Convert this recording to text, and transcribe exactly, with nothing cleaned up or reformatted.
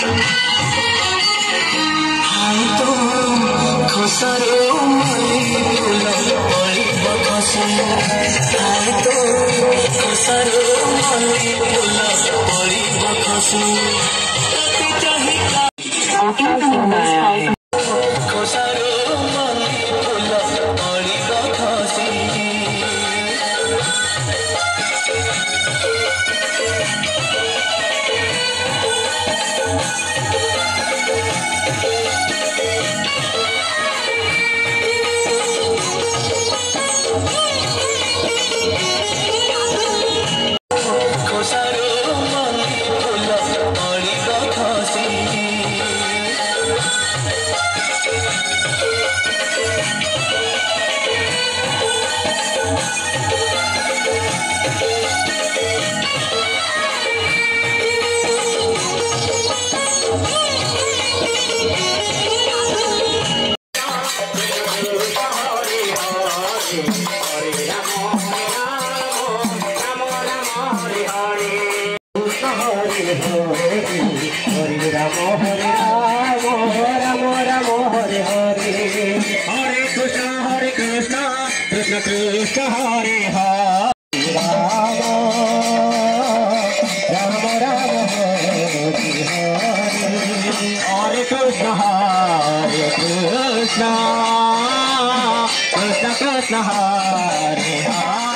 ଖୋସାରୁ ମଲି ଫୁଲ ପଳିବ ଖସି ଆଏ ତୋ ଖୋସାରୁ ମଲି ଫୁଲ ପଳିବ ଖସି ଚାହିଁ ଖୋସାରୁ ମଲି ଫୁଲ ପଳିବ ଖସି Hare Rama Hare Rama Rama Rama Hare Hare Hare Krishna Hare Krishna Krishna Krishna Hare Hare Rama Rama Rama Hare Hare Hare Krishna Hare Krishna Krishna Krishna Hare Hare